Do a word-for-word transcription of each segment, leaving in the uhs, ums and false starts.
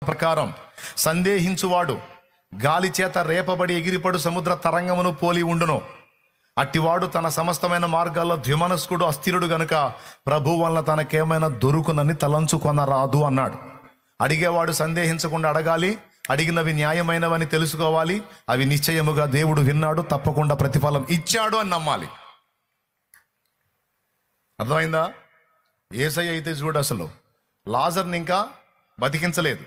ప్రకారం సందేహించువాడు గాలి చేత రేపబడి ఎగిరిపడు సముద్ర తరంగమును పోలి ఉండును. అట్టివాడు తన సమస్తమైన మార్గాల్లో ద్విమనస్కుడు, అస్థిరుడు గనుక ప్రభు వలన తనకేమైనా దొరుకునని తలంచుకొనరాదు అన్నాడు. అడిగేవాడు సందేహించకుండా అడగాలి, అడిగినవి న్యాయమైనవని తెలుసుకోవాలి, అవి నిశ్చయముగా దేవుడు విన్నాడు, తప్పకుండా ప్రతిఫలం ఇచ్చాడు అని నమ్మాలి. అర్థమైందా? యేసయ్య అయితే చూడు, అసలు లాజర్ని ఇంకా బతికించలేదు,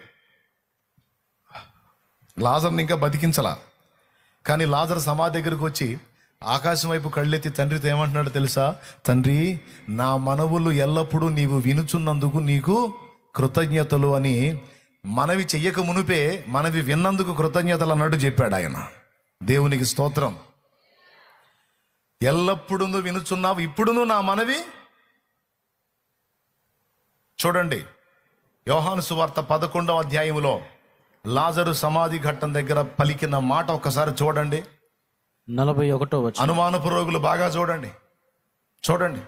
లాజర్ని ఇంకా బతికించలా. కానీ లాజర్ సమాధి దగ్గరకు వచ్చి ఆకాశం వైపు కళ్ళెత్తి తండ్రితో ఏమంటున్నాడు తెలుసా? తండ్రి, నా మనవులు ఎల్లప్పుడూ నీవు వినుచున్నందుకు నీకు కృతజ్ఞతలు అని మనవి చెయ్యక మునిపే మనవి విన్నందుకు కృతజ్ఞతలు అన్నట్టు చెప్పాడు ఆయన. దేవునికి స్తోత్రం. ఎల్లప్పుడూ నువ్వు వినుచున్నావు, ఇప్పుడును నా మనవి. చూడండి, యోహాను సువార్త పదకొండవ అధ్యాయములో లాజరు సమాధి ఘట్టం దగ్గర పలికిన మాట ఒక్కసారి చూడండి. నలభై ఒకటో వచనం. అనుమానపు రోగులు బాగా చూడండి, చూడండి.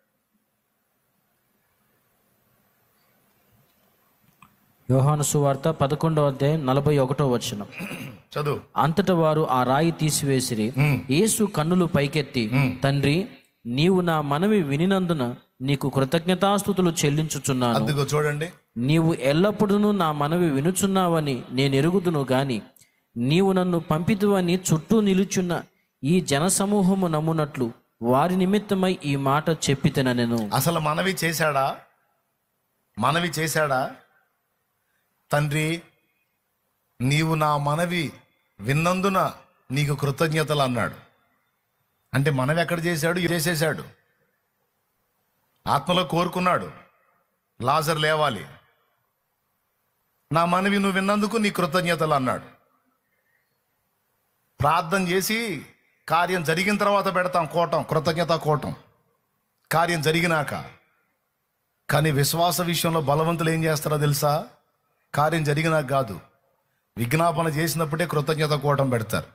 యోహాను సువార్త పదకొండవ అధ్యాయం నలభై ఒకటో వచనం. చదువు. అంతట వారు ఆ రాయి తీసివేసిరి. యేసు కన్నులు పైకెత్తి, తండ్రి, నీవు నా మనవి వినినందున నీకు కృతజ్ఞతాస్తుతులు చెల్లించుచున్నాను. అందుకో చూడండి, నీవు ఎల్లప్పుడూ నా మనవి వినుచున్నావని నేను ఎరుగుదును గాని నీవు నన్ను పంపితువని చుట్టూ నిలుచున్న ఈ జనసమూహము నమ్మునట్లు వారి నిమిత్తమై ఈ మాట చెప్పితెనెను. అసలు మనవి చేశాడా? మనవి చేశాడా? తండ్రి, నీవు నా మనవి విన్నందున నీకు కృతజ్ఞతలు అన్నాడు. అంటే మనవి ఎక్కడ చేశాడు? చేసేశాడు. ఆత్మలో కోరుకున్నాడు, లాజర్ లేవాలి, నా మనవి నువ్వు విన్నందుకు నీ కృతజ్ఞతలు అన్నాడు. ప్రార్థన చేసి కార్యం జరిగిన తర్వాత పెడతాం కోటం, కృతజ్ఞత కోటం, కార్యం జరిగినాక. కానీ విశ్వాస విషయంలో బలవంతులు ఏం చేస్తారో తెలుసా? కార్యం జరిగినాక కాదు, విజ్ఞాపన చేసినప్పుడే కృతజ్ఞత కోటం పెడతారు.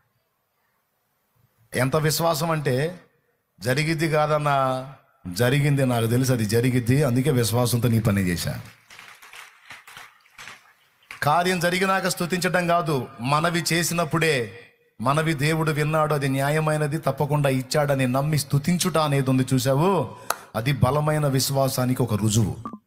ఎంత విశ్వాసం అంటే, జరిగిద్ది కాదన్నా, జరిగింది, నాకు తెలుసు అది జరిగిద్ది, అందుకే విశ్వాసంతో నీ పని చేశా. కార్యం జరిగినాక స్తుతించడం కాదు, మనవి చేసినప్పుడే, మనవి దేవుడు విన్నాడు, అది న్యాయమైనది, తప్పకుండా ఇచ్చాడని నమ్మి స్తుతించుట అనేది ఉంది చూసావు, అది బలమైన విశ్వాసానికి ఒక రుజువు.